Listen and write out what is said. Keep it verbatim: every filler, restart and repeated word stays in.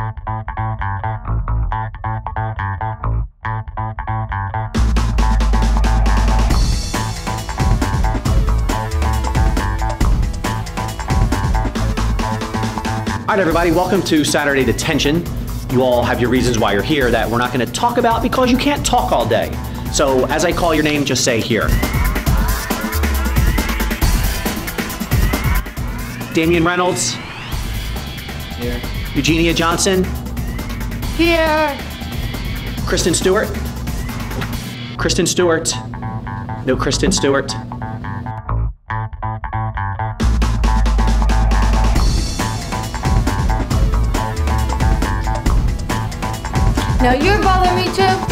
All right, everybody, welcome to Saturday Detention. You all have your reasons why you're here that we're not going to talk about because you can't talk all day. So as I call your name, just say here. Damian Reynolds. Here. Eugenia Johnson. Here. Kristen Stewart. Kristen Stewart. No Kristen Stewart. Now you're bothering me too?